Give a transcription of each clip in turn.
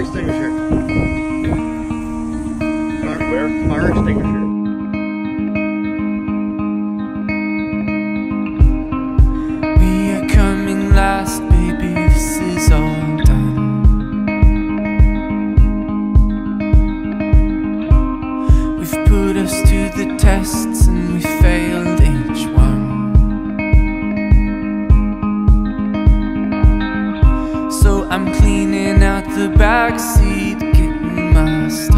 extinguisher. Where? Fire extinguisher. We are coming last, baby, this is all done. We've put us to the tests and we failed each one. So I'm cleaning out the backseat, getting my stuff.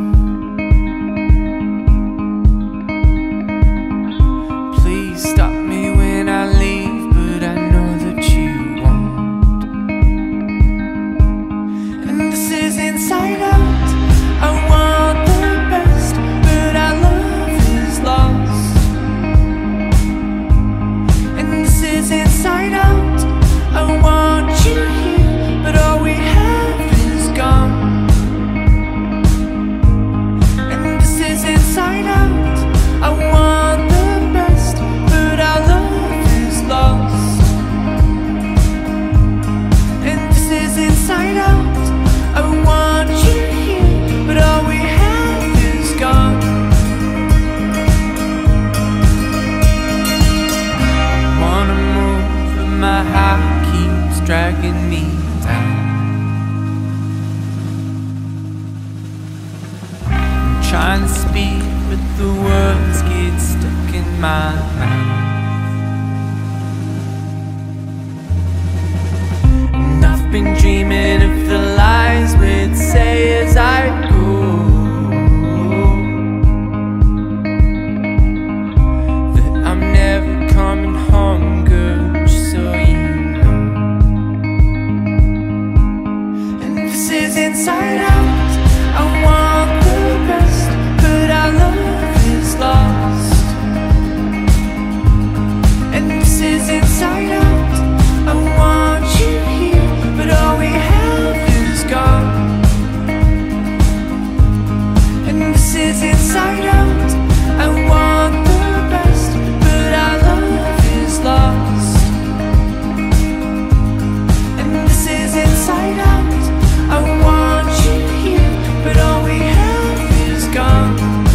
Please stop me when I leave, but I know that you won't. And this is inside out. I want the best, but our love is lost. And this is inside out. I want you here, but all we have is gone. And this is inside out. I want the best, but our love is lost. And this is inside out. I want you here, but all we have is gone. Wanna move, but my heart keeps dragging me down. I'm trying to speak, but the words get stuck in my mouth. And I've been dreaming of the lies we'd say as I go, that I'm never coming home, girl, just so you know. And this is inside out. I want the best, but our love is lost. And this is inside out. I want you here, but all we have is gone. And this is inside out. I want the best, but our love is lost. And this is inside out. I want you here, but all we have is gone.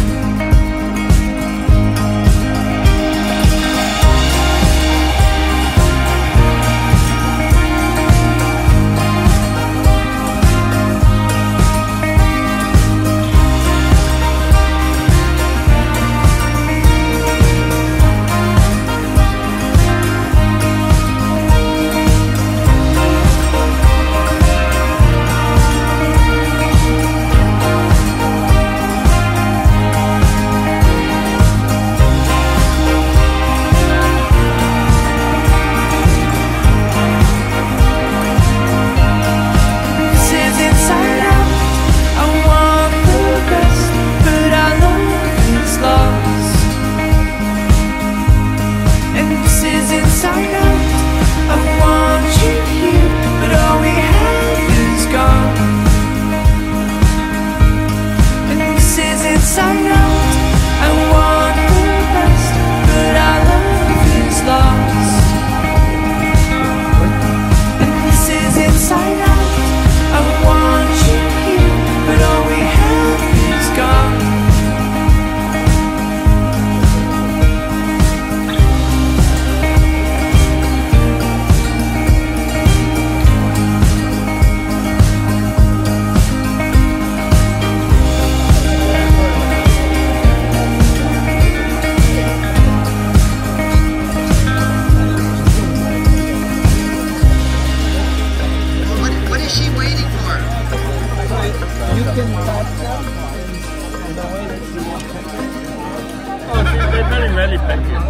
Really thank you.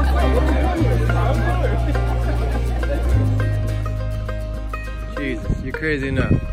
Jesus, you're crazy enough.